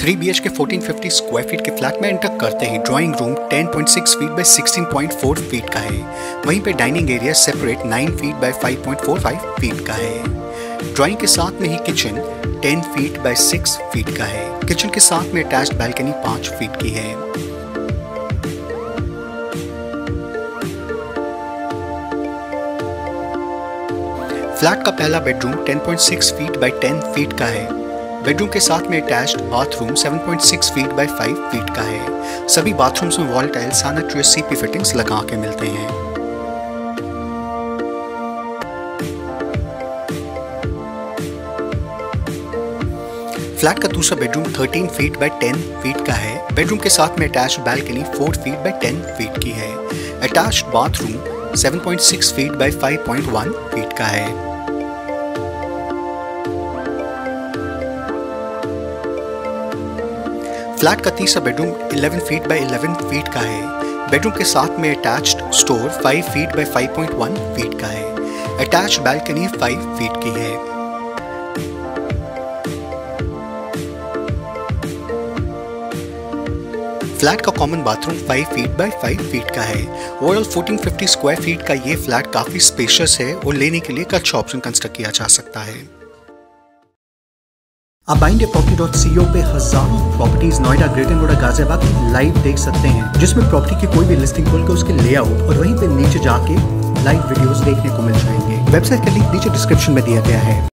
3 BHK 1450 square feet के flat में enter करते ही drawing room 10.6 feet by 16.4 feet का है। वहीं पे dining area separate 9 feet by 5.45 feet का है। ड्राइंग के साथ में ही किचन 10 फीट बाय 6 फीट का है। किचन के साथ में अटैच्ड बैल्कनी 5 फीट की है। फ्लैट का पहला बेडरूम 10.6 फीट बाय 10 फीट का है। बेडरूम के साथ में attached bathroom 7.6 feet by 5 feet का है। सभी बाथरूम्स में wall tile sanitary CP fittings लगा के मिलते हैं। फ्लैट का दूसरा बेडरूम 13 फीट बाय 10 फीट का है। बेडरूम के साथ में attached balcony 4 feet by 10 feet की है। Attached bathroom 7.6 feet by 5.1 feet का है। फ्लैट का तीसरा बेडरूम 11 फीट बाय 11 फीट का है। बेडरूम के साथ में attached store 5 feet by 5.1 feet का है। अटैच्ड बैल्कनी 5 फीट की है। फ्लैट का common bathroom 5 feet by 5 feet का है। ओवरऑल 1450 स्क्वायर फीट का ये फ्लैट काफी स्पेशियस है और लेने के लिए अच्छा ऑप्शन कंस्ट्रक्ट किया जा सकता है। आप buyindiaproperty.co पे हजारों properties Noida, greater Noida, Ghaziabad live देख सकते हैं, जिसमें प्रॉपर्टी की कोई भी लिस्टिंग खोल के उसके लेआउट और वहीं पे नीचे जाके लाइव वीडियोस देखने को मिल जाएंगे। वेबसाइट का लिंक नीचे डिस्क्रिप्शन में दिया गया है।